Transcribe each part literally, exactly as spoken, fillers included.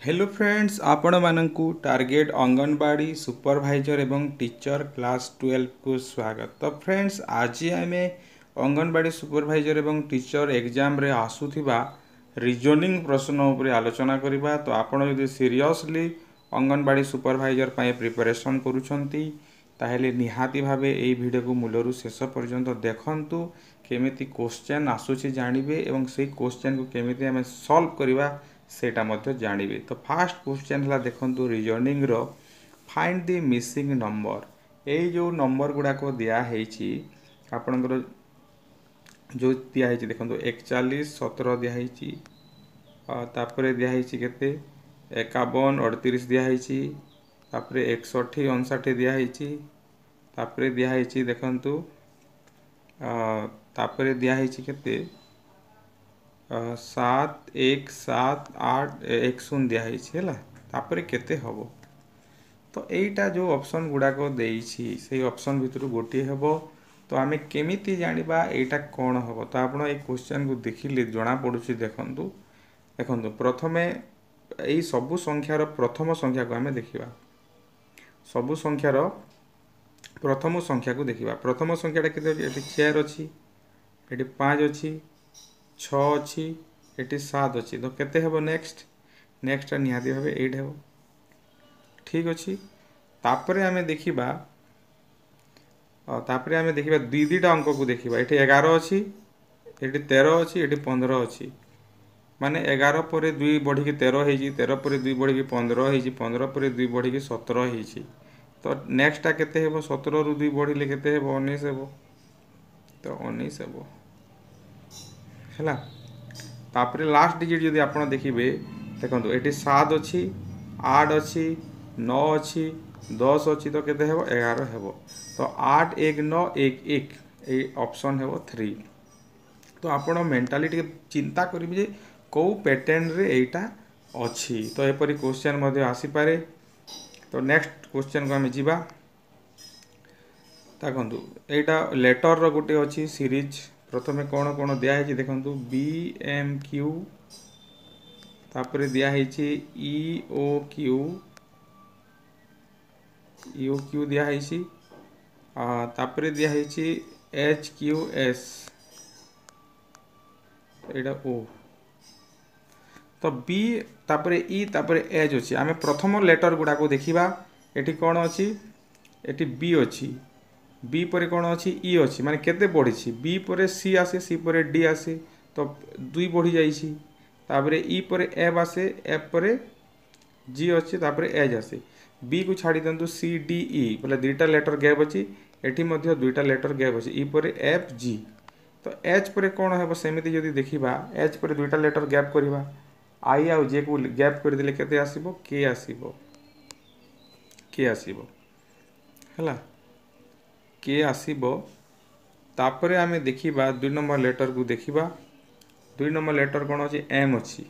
Hello friends आपण मानकु target anganwadi supervisor एवं टीचर क्लास ट्वेल्व को स्वागत। तो फ्रेंड्स आज आम अंगनवाड़ी सुपरवाइजर एवं टीचर एग्जाम रे आसुथिबा रीजनिंग प्रश्न उपरे आलोचना करिबा। तो आपण यदि सीरियसली अंगनवाड़ी सुपरवाइजर पाए प्रिपरेशन करूछंती ताहेले निहाती भावे एई वीडियो को मूलरु शेष पर्यंत देखंतु केमिति क्वेश्चन आसुछि जानिबे एवं सेई क्वेश्चन को केमिति हमें सॉल्व करिबा सेटा मध्य जानिबे। तो फास्ट क्वेश्चन हला देखंतु रीजनिंग रो फाइंड द मिसिंग नंबर। एई जो नंबर गुडा को दिया हेछि आपनकर जो दिया हेछि देखंतु इकतालीस सत्रह दिया हेछि तापरे दिया हेछि केते इक्यावन अड़तीस दिया हेछि तापरे इकसठ उनसठ दिया हेछि तापरे दिया हेछि देखंतु तापरे दिया हेछि केते सात एक सात आठ एक शून्य दिखाई तापर केते हबो। तो एटा जो ऑप्शन गुड़ाक देइछि से ऑप्शन भितर गोटे हेबो। तो आमे केमिति जानिबा एटा कोन हबो। तो आपण ए क्वेश्चन को देखिले जना पडुछि देखंतु देखंतु प्रथमे एई सबु संख्यार प्रथम संख्या को आमे देखिबा। सबु संख्यार प्रथम संख्या को देखिबा। प्रथम संख्याटा केते अछि एटी चार अछि एटी पाँच अछि छः अच्छी एटी सात अच्छी। तो केते हेबो नेक्स्ट नेक्स्ट निहाती भावे एट हेबो। ठीक अच्छी तापरे आमे देखिबा तापरे आमे देखिबा दुई दुईटा अंक को देखिबा। एटी ग्यारह अच्छी एटी तेरह अच्छी एटी पंद्रह अच्छी माने ग्यारह पर दुई बढ़ी के तेरह हेजी तेरह पर दुई बढ़ी के पंद्रह हेजी पंद्रह पर दुई बढ़ी के सत्रह हेजी। तो नेक्स्टा केते हेबो सत्रह रु दुई बढ़िले केते हेबो उन्नीस हेबो। तो उन्नीस हेबो हैला। तापरे लास्ट डिजिट जदि आपण देखिबे देखंतु एटी सात अच्छी आठ अच्छी नौ अच्छी दस अच्छी तो केते हेबो ग्यारह हेबो। तो आठ एक नौ एक एक ए ऑप्शन हेबो थ्री। तो आपण मेंटालिटी चिंता करिबे जे को पैटर्न रे एटा अच्छी। तो एपरि क्वेश्चन मध्ये आसी पारे। तो नेक्स्ट क्वेश्चन को हम जिबा ताकंतु एटा लेटर रो गुटे अच्छी सीरीज। प्रथमे कौन कौन दिया है देखंतु बी एम क्यू तापरे दिया है ई O Q E O Q दिया है तापरे दिया है एच क्यू एस एटा ओ। तो बी तापरे ई तापरे एच अच्छी आमे प्रथम लेटर गुडा को देखिबा। एटी कौन अच्छी एटी बी अच्छी बी पर कौन अच्छी ई अच्छी माने केते बढ़ी बी पर सी आसे सी पर डी आसे तो दुई बढ़ी जाइछि। तापरे ई पर एफ आसे एफ पर जी अच्छी तापरे एच आसे बी को छाड़ी दंतु सी डी ई बोले दुईटा लेटर गैप अच्छी एठी मध्य दुईटा लेटर गैप अच्छी ई पर एफ जी। तो एच पर कौन हेबो सेमिति जदि देखिबा एच पर दुईटा लेटर गैप करिबा आई आउ जे को गैप कर दिले केते आसीबो के आसीबो के आसीबो हैला के आसीबो। तापरे आमे देखिबा दुई नंबर लेटर को देखिबा। दुई नंबर लेटर कौन अच्छी एम अच्छी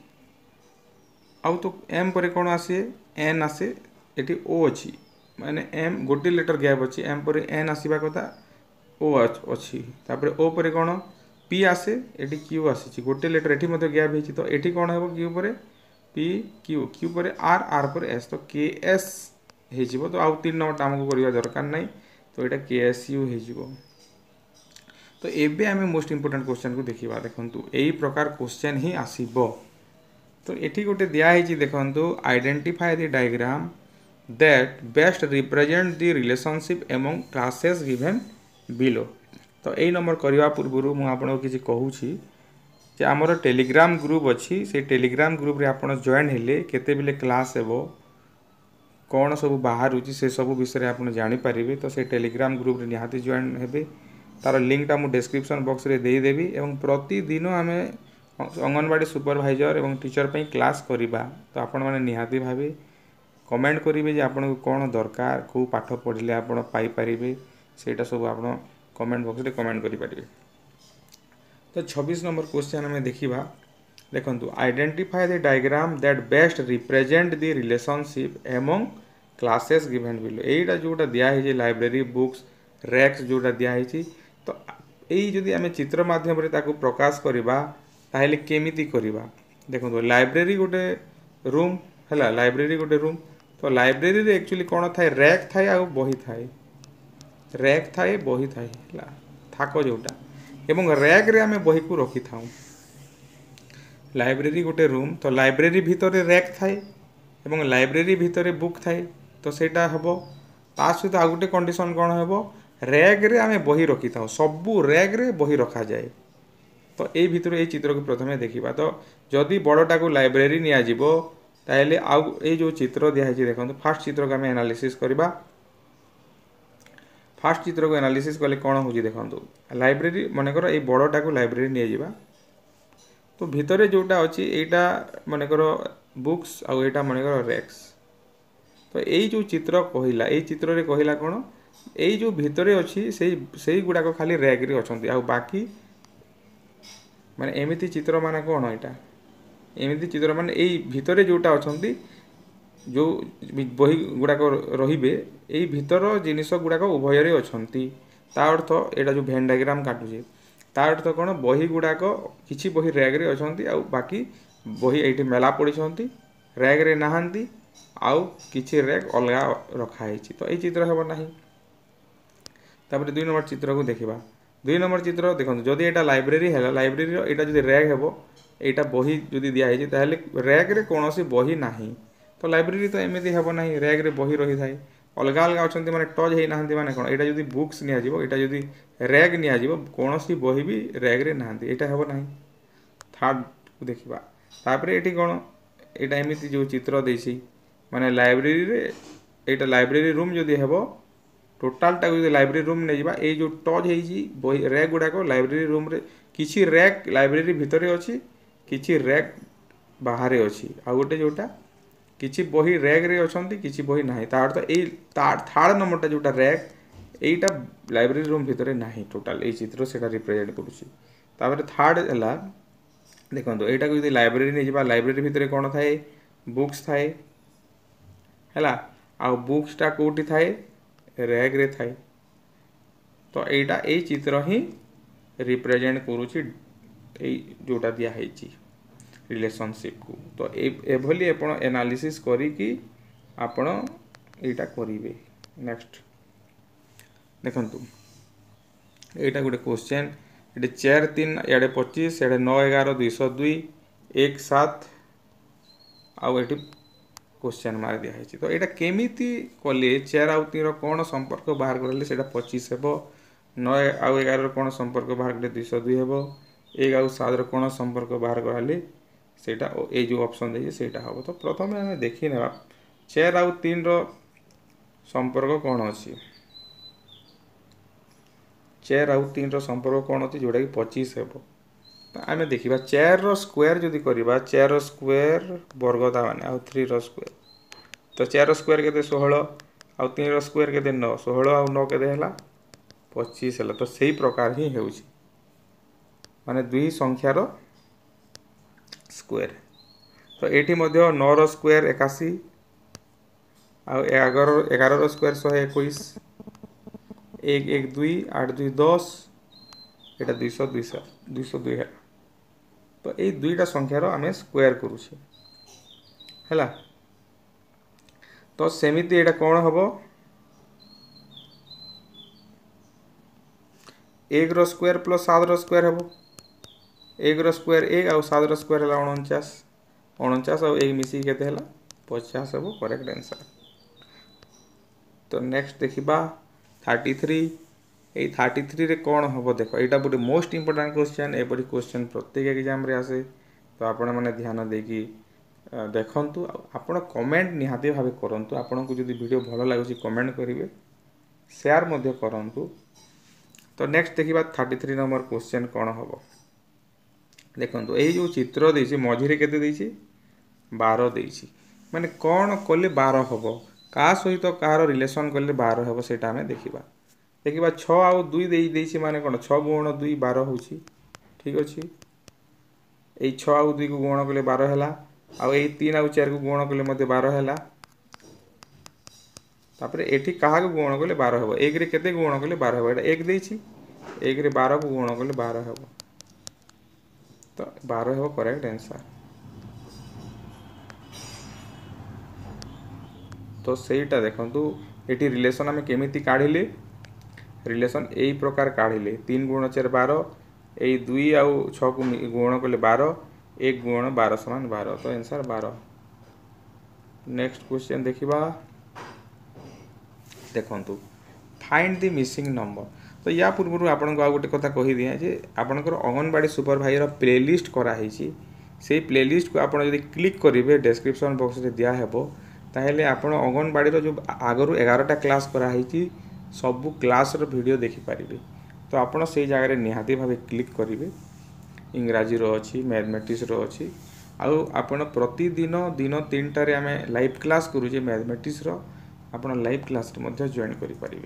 आउ तो एम पर कौन आसे एन आसे एटी ओ अच्छी माने एम गोटे लेटर गैप अच्छी एम पर एन आसीबा कथा ओ अच्छी। तापरे ओ पर कौन पी आसे एटी क्यू आसी गोटे लेटर एटी मध्य गैप हेछि। तो एटी कौन हेबो क्यू पर पी क्यू क्यू पर आर आर पर एस तो के एस हेजिबो। तो आउ तीन नंबर टाइम को करिवा दरकार नै। तो यहाँ के एस यू हो। तो एबे आमे मोस्ट इंपोर्टेंट क्वेश्चन को देखिबा। देखंतु एई प्रकार क्वेश्चन ही आसीबो। तो एठी गोटे दिया हेछि देखंतु identify the diagram that best represent the relationship among classes given below. तो एई नंबर करिवा पूर्वरु मु आपन किछि कहूछि जे हमर टेलीग्राम ग्रुप अछि से टेलीग्राम ग्रुप रे आपन जॉइन हेले केते बेले क्लास हेबो कौन सब बाहर होची से सब विषय आप जानी पारिबे। तो से टेलीग्राम ग्रुप रे निहाती जॉइन हेबे तार लिंक टा मु डिस्क्रिप्शन बॉक्स रे दे देबी। एवं प्रतिदिन आमे अंगनवाड़ी सुपरवाइजर एवं टीचर पे क्लास करिबा। तो आपण माने निहाती भाबे कमेंट करिवे जे आपण को कोन दरकार को पाठ पढिले आपण पाई पारिबे सेटा सब आपण कमेंट बॉक्स रे कमेंट करि पारिबे। तो छब्बीस नंबर क्वेश्चन हमें देखिबा। देखंतु identify the diagram that best represent the relationship among classes given below. एटा जोटा दिया है लाइब्रेरी बुक्स रैक्स जोटा दिया है। तो यही जदि आम चित्र माध्यम रे ताकू प्रकाश करिबा ताहेले केमिति करिबा। देखो लाइब्रेरी गोटे रूम है लाइब्रेरी गोटे रूम तो लाइब्रेरी रे एक्चुअली कौन थाए रैक थाए आ बही थाए रैक थाए बही थाए है थाक जोटा एवं रैक रे आमे बही को रखी था लाइब्रेरी गोटे रूम तो लाइब्रेरी भितर रैक थाए एवं लाइब्रेरी भितर बुक थाए तो सेटा हबो ता सहित आ गोटे कंडीशन कौन हेबो रैक रे आमे बही रखी था सबू रैक रे बही रखा जाए तो ये भितर ये चित्र को प्रथम देखा तो जदि बड़टा को लाइब्रेरी निया जिवो ताहले आउ ए जो चित्र दिखाई देखो फास्ट चित्र को आम एनालिसिस करवा फास्ट चित्र को एनालिसिस कले कौन हो देखो लाइब्रेरी मनकर ये बड़टा को लाइब्रेरी निया तो भितर जोटा अच्छी यहाँ मनकर बुक्स आउ यहाँ मनकर रैक्स तो यही जो चित्र कहला ये चित्र रे कहला कौन यही जो भितर अच्छी से गुड़ाक खाली रैक रे अच्छी आ बाकी माने एमिति चित्र माने कौन यहाँ एमिति चित्र माने यही भितर जोटा अच्छा जो बही गुड़ाक रे यही भितर जिनिस गुड़ाक उभय अच्छी ता अर्थ यहाँ जो भेन डायग्राम काटुचे ता अर्थ कौन बही गुड़ाक किसी बही रैग रे अच्छी आ बाकी बही ये मेला पड़ी रैग रे नहांती आउ किसी रैग अलग रखाई तो ये चित्र हेब ना तापर दुई नंबर चित्र को देखा दुई नंबर चित्र देखो जदि यहाँ लाइब्रेरी है लाइब्रेरी यहाँ जो रैग हे यहाँ बही जो दिखाई ताहले रैग रे कौन सी बही ना तो लाइब्रेरी तो एमती हे ना रैग रे बही रही थाए अलग अलग अच्छा मैंने टच होना माने कौन यहाँ जो बुक्स निया यहाँ जो रैग निया कौन सी बही भी रैग रे ना यहाँ हे ना थर्ड को देखा तापर ये कौन यहाँ एमती जो चित्र देसी माने लाइब्रेरी रे यहाँ लाइब्रेरी रूम जदि हे टोटाल टाक जो लाइब्रेरी रूम नहीं जा ये जो टच हो रैक गुड़ाक लाइब्रेरी रूम रे किसी रैक लाइब्रेरी भितर अच्छी किसी रैक बाहर अच्छी आ गोटे जोटा किसी बही रैक रे अच्छी किसी बही ना तार तो यही थर्ड नंबरटा जोटा रैक यहीटा लाइब्रेरी रूम भितर ना टोटाल ये चित्र से रिप्रेजेंट करुँच थर्ड है देखो यहाँ को जो लाइब्रेरी नहीं जा लाइब्रेरी भितर कौन थाए बुक्स थाए है आ बुक्सटा कौटी थाए रैग रे थाए तो यहाँ ये चित्र ही रिप्रेजेंट करुँच जोटा दिखाई रिलेशनशिप को तो एभली आपण एनालिसिस करिकी आपण एटा करिवे नेक्स्ट देखंतु एटा गोटे क्वेश्चन ये चार तीन इे पच्चीस इे नौ एगार दुई सौ दुई एक सात आउ ये क्वेश्चन मार्क दिखाई तो यहाँ केमिति कले चार आउ तीन कौन संपर्क बाहर करले से पच्चीस हे नौ आउ एगार कौन संपर्क बाहर कले दुई सौ दुई हे एक आउ सात कौन संपर्क बाहर कराले सेटा ए जो ऑप्शन देखिए सेटा हम तो प्रथम आम देखी ना चार आउ तीन रो संपर्क कौन अच्छी चार आउ तीन रो संपर्क कौन अच्छी जोटा कि पच्चीस हे तो आम देखा चार रो स्क्वायर जदि करवा चार रो स्क्वायर वर्गता माने आउ थ्री रो स्क्वायर तो चार रो स्क्वायर केते सोलह आउ तीन रो स्क्वायर केते नौ सोलह आउ नौ केते हला पच्चीस है तो सही प्रकार ही हो माने दुई संख्यार स्क्वायर तो ये मध्य नौ रो स्क्वायर एकाशी आउ एगार एगार रो स्क्वायर शहे इक्कीस एक एक दुई आठ दुई दस यहाँ दुई सौ दुई दुई सौ दुई है तो ये दुईटा संख्यार आम स्क्वायर करुचे है तो सेमिति यहाँ कौन हम एक रो स्क्वायर प्लस सात रो स्क्वायर हम एक रो स्क्वायर एक आउ सात रो स्क्वायर है उनचास उनचास आउ एक मिसिक केते हला पचास हम करेक्ट आंसर तो नेक्स्ट देखा थर्टी थ्री ये थर्टी थ्री रे कौन हम देख यहाँ गोटे मोस्ट इंपोर्टाट क्वेश्चन एपरी क्वेश्चन प्रत्येक एग्जाम रे आसे तो आपण मैंने ध्यान देकी देखंतु आपण कमेंट निहाती भाव करंतु आपण को जदि वीडियो भल लगुच कमेंट करेंगे शेयर मध्य करंतु तो नेक्स्ट देखा थर्टी थ्री नंबर क्वेश्चन कौन हम देखो यही जो चित्र देसी मझिरे केते देसी बारह देसी माने कौन कले बारह हम क्या सहित कहार रिलेशन कले बारह हम से देखा देखा छः आउ दुई देसी माने कौन छः गुण दुई बारह हो ठीक अच्छे यही छः आउ दुई को गुण कले बारह है आउ यही तीन आउ चार को गुण कले मध्य बारह है तापर एठी कहा को गुण कले बारह हम एक रे केते गुण कले बारह हम एक देसी एक रे बारह को गुण कले बारह हम तो बारह हम करेक्ट आंसर तो सेटा देखंतु एटी रिलेशन आम केमिति काढ़िले रिलेशन यही प्रकार काढ़िले तीन गुण चार बारह यही दुई आउ छः को गुण कले बारह एक गुण बारह समान बारह तो आंसर बारह। नेक्स्ट क्वेश्चन देखिबा देखंतु फाइंड द मिसिंग नंबर। तो या पूर्व आपन को आ गोटे कथा कहि दिया जे आपनकर अंगनवाड़ी सुपरवाइजर प्लेलिस्ट करा हिची से प्लेलिस्ट को आपन यदि क्लिक करेंगे डिस्क्रिप्शन बॉक्स रे दिया हेबो ताहेले आपन अंगनवाड़ी जो आगरु ग्यारह क्लास कराई सबू क्लास रो वीडियो देखि पारिबे। तो आपन से जगह रे निहाती भावे क्लिक करेंगे इंग्राजी रो अच्छी मैथमेटिक्स रो अच्छी आउ आपन प्रतिदिन दिन तीन टारे आमे लाइव क्लास करूजे मैथमेटिक्स रो आपन लाइव क्लास रे मध्य जॉइन करि पारिबे।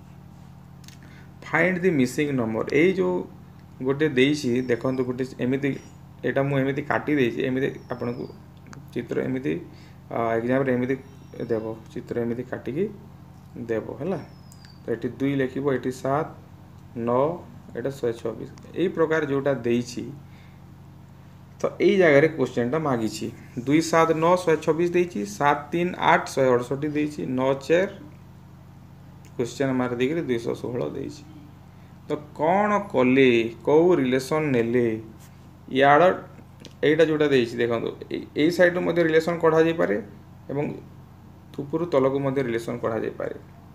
फाइंड द मिसिंग नंबर ए जो गोटे देइछि देखंतु गोटे एमिति एटा मु एमिति काटी देइछि एमिति आपन को चित्र एमिति एग्जाम रे एमिति देबो चित्र एमिति काटी की देबो हला। तो एटी दुई लिखिबो एटी सात नौ एटा एक सौ चौबीस एई प्रकार जोटा देइछि तो एई जगह रे क्वेश्चन टा मागिछि दुई सात नौ एक सौ चौबीस देइछि सात तीन आठ एक सौ अड़सठ देइछि नौ चार क्वेश्चन मार देकरी दो सौ सोलह देइछि। तो कौन कले कौ रिलेशन नेले यार एटा जोटा देइछि देखंतु एई साइड रो मध्ये रिलेशन कढा जाय पारे एवं ऊपर तल को मध्ये रिलेशन कढा जाय पारे।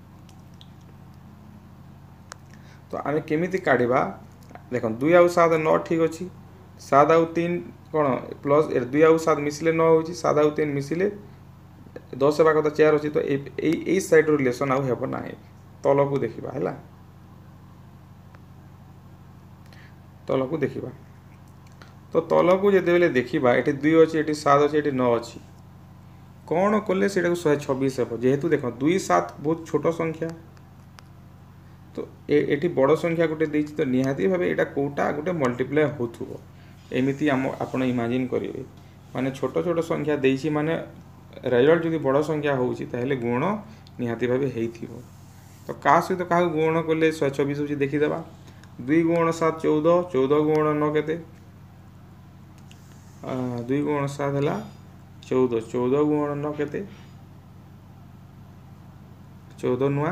तो आमे केमिति काढिबा देखन दुई आउ सात नौ ठीक अछि सात आउ तीन कोन प्लस दुई आउ सात मिसिले नौ होछि सात आउ तीन मिसिले दस हेबा कथा चार अछि। तो एई एई साइड रो रिलेशन आउ हेबो नाही तल को देखिबा हैला तल को देखिबा। तो तल को जदे बेले देखिबा एटी दुई अछि एटी सात अछि एटी नौ अछि कौन कले सेटा को एक सौ छब्बीस हेबो जेहेतु देखो दुई सात बहुत छोट संख्या तो एटी बड़ संख्या गोटे देछि तो निहाती भाबे एटा कोटा गोटे मल्टीप्लाई होथुबो एमिति हम आपण इमेजिन करिवे माने छोट छोट संख्या देछि माने रिजल्ट जदि बड़ संख्या होउछि ताहेले गुण निहाती भाबे हेइथिबो। तो का सहित का गुण कले एक सौ चौबीस होछि देखि देबा दुई गुण सात चौदह चौदह गुण नौ केते दुई गुण सात हला चौदह चौदह गुण नौ केते चौदह नुआ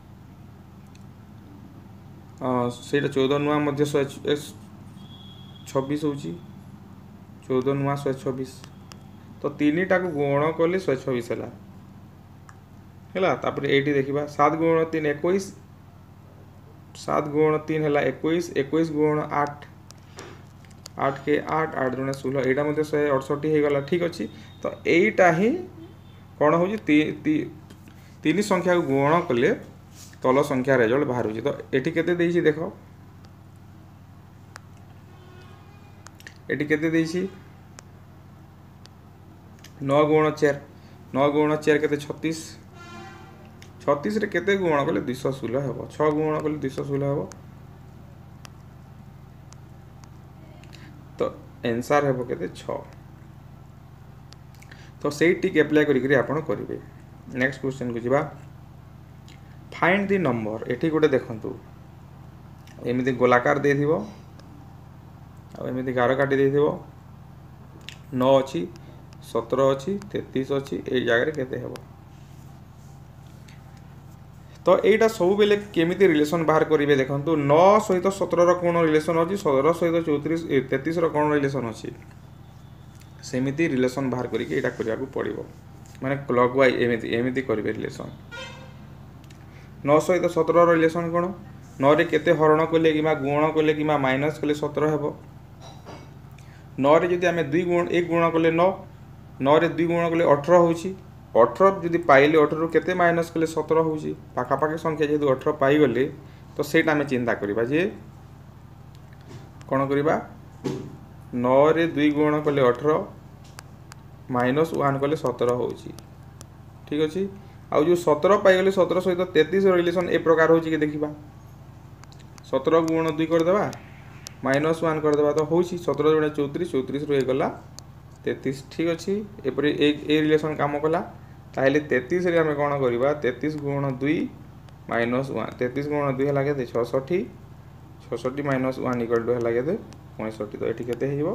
से चौदह नुआ मध्य छब्बीस होची चौदह नुआ शहे छब्बीस तो तीन टा को गुण कले शहे छब्बीस है है तापर एटी देखिबा सात गुण तीन इक्कीस सात गुण तीन है इक्कीस इक्कीस गुण आठ आठ के आठ आठ दुणे सोलह एटा मध्य शहे अड़सठ हो गला ठीक अच्छी। तो यहीटा ही कौन हो तीन संख्या को गुण कले तल संख्या रिजल्ट बाहर। तो एटी केते देइछि देखो एटी केते देइछि नौ गुण चार नौ गुण चार केते छत्तीस छत्तीस रे केते गुण कले दो सौ सोलह हेबो छह गुण कले दो सौ सोलह हेबो। तो आंसर हेबो केते छह। तो सेई टिक अप्लाई करि करि आपण करिवे। नेक्स्ट क्वेश्चन को जिबा फाइंड द नंबर एठी गोटे देखंतु एमिति गोलाकार दे दिबो आ एमिति गार काटी दे दिबो नौ अछि सत्रह अछि तैंतीस अछि ए जगह रे केते हेबो। तो एटा सब बेले केमिति रिलेशन बाहर करिवे देखंतु नौ सहित सत्रह रो कोन रिलेशन अछि सत्रह सहित चौंतीस तैंतीस रो कोन रिलेशन अछि सेमिति रिलेशन बाहर करिके एटा करिया को पड़िबो माने क्लॉकवाइज एमिति एमिति करिवे रिलेशन। नौ सहित सत्रह रो रिलेशन कोन नौ रे केते हरण कले किमा गुण कले किमा माइनस कले सत्रह हेबो नौ रे जदि आमे दुई गुण एक गुण कले नौ नौ रे दुई गुण कले अठारह होछि अठारह जदि पाइले अठारह केते माइनस कले सत्रह होछि पाखा पाखी संख्या जदि अठारह पाई गले तो सेटा आमे चिंता करिबा जे कोन करिबा नौ रे दुई गुण कले अठारह माइनस एक कले सत्रह होछि ठीक अछि। आउ जो सत्रह पाई गले सत्रह सहित तैंतीस रिलेशन ए प्रकार होछि कि देखिबा सत्रह गुण दुई कर देबा माइनस एक कर देबा तो होछि सत्रह गुण चौंतीस चौंतीस रो ए गला तैंतीस ठीक अछि। एपरि एक ए रिलेशन काम कला ताहेले तैंतीस रे हमें कोन करिबा तैंतीस गुण दुई माइनस एक तैंतीस गुण दुई हला केते छियासठ छियासठ माइनस एक इक्वल टू हला केते पैंसठ। तो एठी केते हेइबो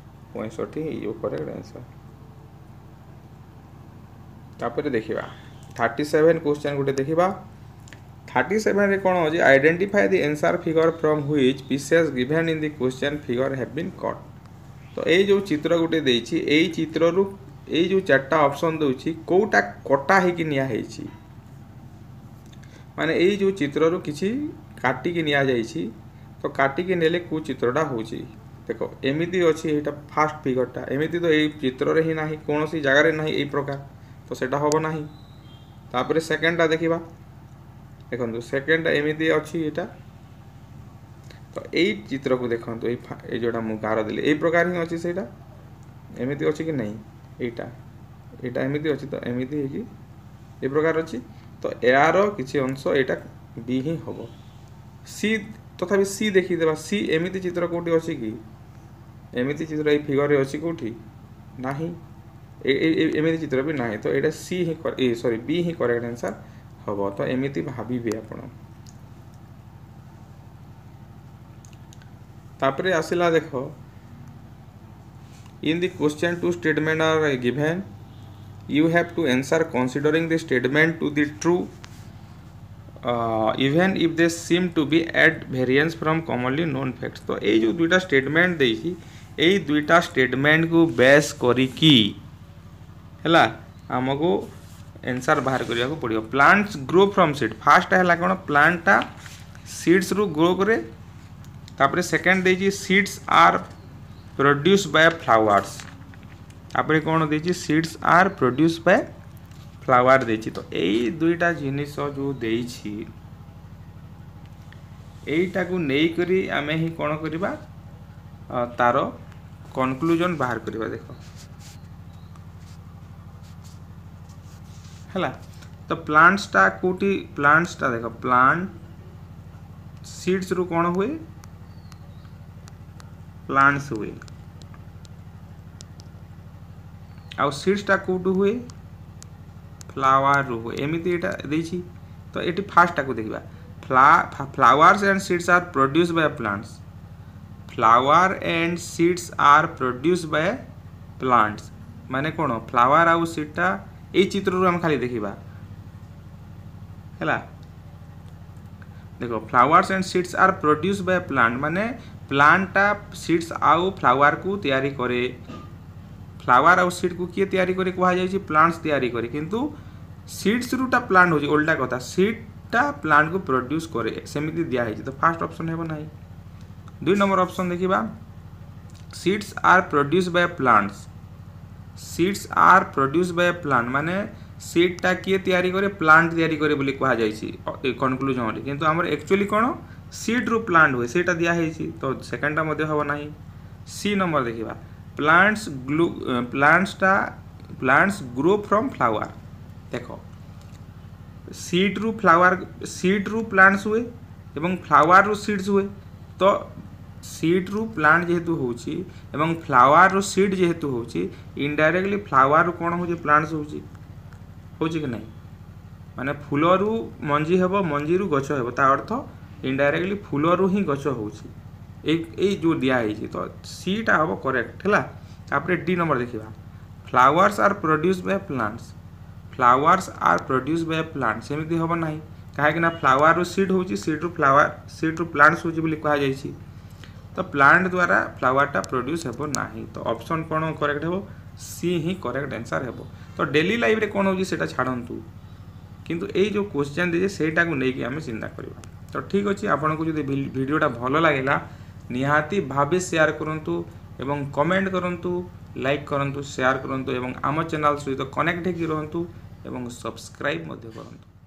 पैंसठ हेइयो करेक्ट आंसर। तापर देखिबा थर्टी सेवेन क्वेश्चन गोटे देखा थर्टी सेवेन रे कौन हो identify the answer figure from which pieces given in the question figure have been cut. तो ये जो चित्र गोटे देछि एई चित्र रु ये जो चार्टा ऑप्शन दूची कोटा कटा है कि निया हेछि माने ये जो चित्र रु किछि काटी कि निया जाइछि तो काटी कि नेले को चित्रटा होछि देखो एमिति अछि एटा फास्ट फिगरटा एमिति तो ये चित्र रे ही नाही कोनोसी जगह रे नाही ए प्रकार तो सेटा होबो नाही। तापरे सेकंडटा देखिबा देखंतु सेकंडटा एमिति अछि एटा तो एई चित्र को देखंतु ए ए जोडा मु गार देले ए प्रकार ही अछि सेटा एमिति अछि कि नहीं एटा एटा एमिति अछि तो एमिति हे कि ए प्रकार अछि तो यार किछि अंश एटा बी ही होबो। सी तथापि सी देखि देबा सी एमिति चित्र कोठी अछि कि एमिति चित्र ए फिगर रे अछि कोठी नाही ए एमिति चित्र भी नाही तो एटा सी ही ए सॉरी बी ही करेक्ट आंसर होबो। तो एमिति भाबिबे आपण तापरे आसिला देखो in the question two statement are given you have to answer considering the statement to the true uh, even if they seem to be at variance from commonly known facts। तो ये जो दुईटा स्टेटमेंट देछि एई दुईटा statement को base करी की हला हमको आंसर बाहर करिया को पड़ियो। Plants grow from seed first हला कोन प्लांटटा सीड्स रु ग्रो करे तापरे सेकंड देछि seeds are produce by flowers तापरे कोन देछि seeds are produce by flower देछि। तो एई दुईटा जिनिस जो देछि एईटा को नै करी आमे ही कोन करबा तारो कंक्लूजन बाहर करबा देखो हला। तो प्लांट्स टा कोटी प्लांट्स टा देखो प्लांट सीड्स रु कोन हुए प्लांट्स हुए आउ सीड्स टा कोटू हुए फ्लावर रु हुए एमिति एटा देछि। तो एटी फास्ट टा को देखिबा फ्ला flowers and seeds are produced by plants flower and seeds are produced by plants माने कोन फ्लावर आउ सीड टा ए चित्र रु हम खाली देखिबा हला देखो flowers and seeds are produced by plant माने प्लांटा सीड्स आउ फ्लावर को तैयारी करे फ्लावर आउ सीड को किए तैयारी करे कहा जाय छी प्लांट्स तैयारी करे किंतु सीड्स रुटा प्लांट हो जी उल्टा कथा सीड टा प्लांट को प्रोड्यूस करे सेमिति दिया है तो फर्स्ट ऑप्शन हेबो नाही। दुई नंबर ऑप्शन देखिबा seeds are produced by plants seeds are produced by plant माने सीड टा किए तैयारी करे प्लांट तैयारी करे बोली कहा जाय छी कंक्लूजन रे किंतु हमर एक्चुअली कोन सीड रु प्लांट हुए सेटा दिया है तो सेकंडटा मध्ये हबो नाही। सी नंबर देखिबा प्लांट्स ग्लो प्लांट्स टा प्लांट्स ग्रो फ्रॉम फ्लावर देखो सीड रु फ्लावर सीड रु प्लांट्स हुए एवं फ्लावर रु सीड्स हुए तो सीड रु प्लांट जेहेतु होची एवं फ्लावर रु सीड जेहेतु होची इनडायरेक्टली फ्लावर रु कोन होची प्लांट्स होची होची कि नहीं माने फूल रु मंजी हेबो मंजी रु गछ हेबो ता अर्थ इनडायरेक्टली फूल रु ही गछ होची एक ए जो दिया है तो सी टा हबो करेक्ट हला। तापरे डी नंबर देखिबा flowers are produced by plants flowers are produced by plants सेमिति हबो नाही काहे कि ना फ्लावर रु सीड होची सीड रु फ्लावर सीड रु प्लांट्स होची बोली कहा जाय छी तो प्लांट द्वारा फ्लावर टा प्रोड्यूस हेबो नाही। तो ऑप्शन कोन करेक्ट हेबो सी ही करेक्ट आंसर हेबो। तो डेली लाइफ रे कोन होची सेटा छाडंतु किंतु ए जो क्वेश्चन दे सेटा को नै कि हमें चिंता करबा। तो ठीक अछि आपन को जदि वीडियोटा भलो लागेला निहाती भाबे शेयर करंतु एवं कमेंट करंतु लाइक करंतु शेयर करंतु एवं आम चैनल सहित कनेक्ट हेकि रहंतु एवं सब्सक्राइब मध्ये करंतु।